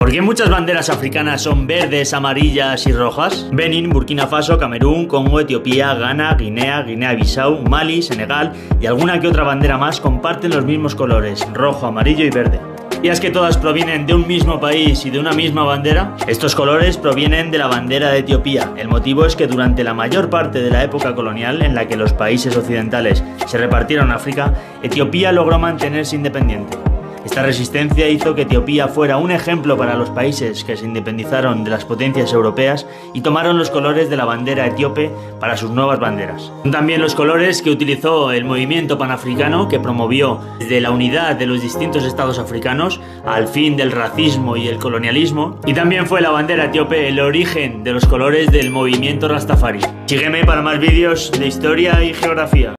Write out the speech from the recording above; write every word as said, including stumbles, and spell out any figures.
¿Por qué muchas banderas africanas son verdes, amarillas y rojas? Benín, Burkina Faso, Camerún, Congo, Etiopía, Ghana, Guinea, Guinea-Bissau, Mali, Senegal y alguna que otra bandera más comparten los mismos colores, rojo, amarillo y verde. ¿Y es que todas provienen de un mismo país y de una misma bandera? Estos colores provienen de la bandera de Etiopía. El motivo es que durante la mayor parte de la época colonial en la que los países occidentales se repartieron África, Etiopía logró mantenerse independiente. Esta resistencia hizo que Etiopía fuera un ejemplo para los países que se independizaron de las potencias europeas y tomaron los colores de la bandera etíope para sus nuevas banderas. Son también los colores que utilizó el movimiento panafricano, que promovió desde la unidad de los distintos estados africanos al fin del racismo y el colonialismo, y también fue la bandera etíope el origen de los colores del movimiento Rastafari. Sígueme para más vídeos de historia y geografía.